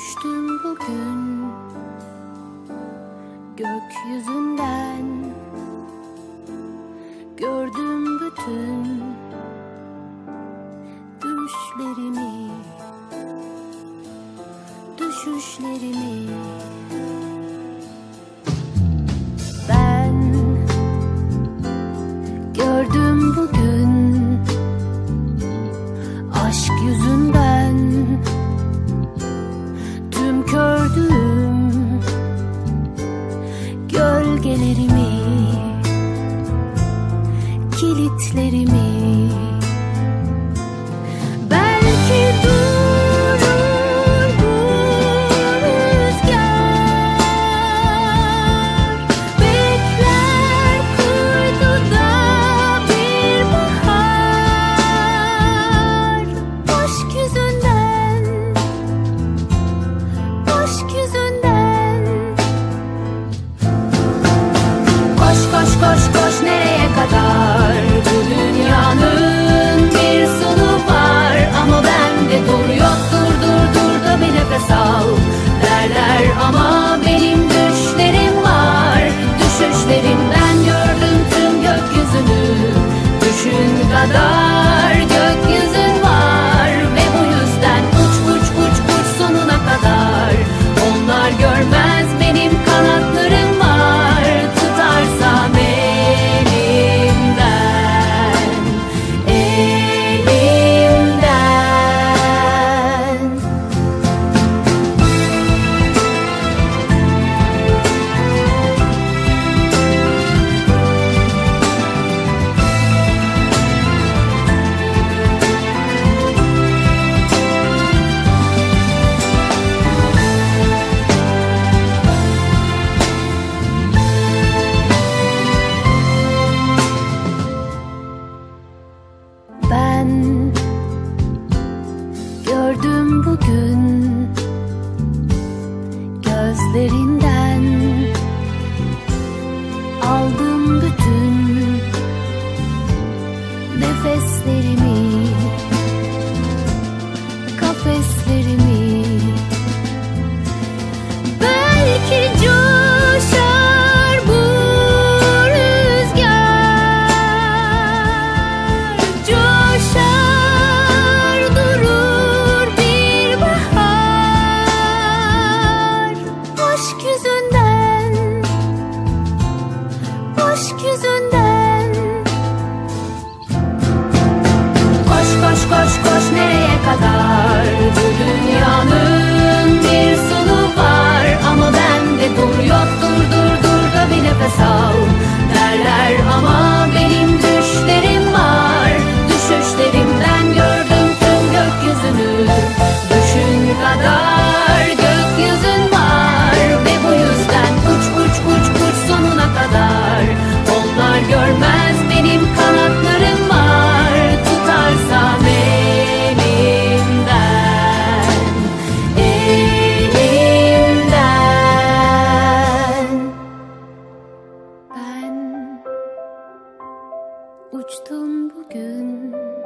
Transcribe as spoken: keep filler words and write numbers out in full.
Düştüm bugün gökyüzünden, gördüm bütün düşlerimi, düşüşlerimi. Ben gördüm bugün aşk yüzünden tüm kördüğüm gölgelerimi, kilitlerimi. Belki durur bu rüzgar, bekler kuytuda bir bahar. Aşk yüzünden, aşk yüzünden. Koş koş koş koş, nereye kadar? Bu dünyanın bir sonu var, ama bende dur yok. Dur dur dur da bir nefes al derler, ama benim düşlerim var, düşüşlerim. Ben gördüm tüm gökyüzünü, düşün kadar gökyüzün var. Ve bu yüzden uç uç uç uç sonuna kadar. Onlar görmez, benim kanatlarım var, tutarsam elimden, elimden. Ben gördüm bugün gözlerinden, aldım bütün nefeslerimi, kafeslerimi. Belki coşar bu rüzgar, coşar durur bir bahar. Aşk yüzünden, aşk yüzünden. Koş koş koş koş, nereye kadar? Bu dünyanın bir sonu var, ama bende dur yok. Dur dur dur da bir nefes al derler, ama benim düşlerim var, düşüşlerim. Ben gördüm tüm gökyüzünü, düşün kadar gökyüzün var. Ve bu yüzden uç uç uç uç sonuna kadar. Onlar görmez, benim kanatlarım var, tutarsam elimden, elimden. Ben uçtum bugün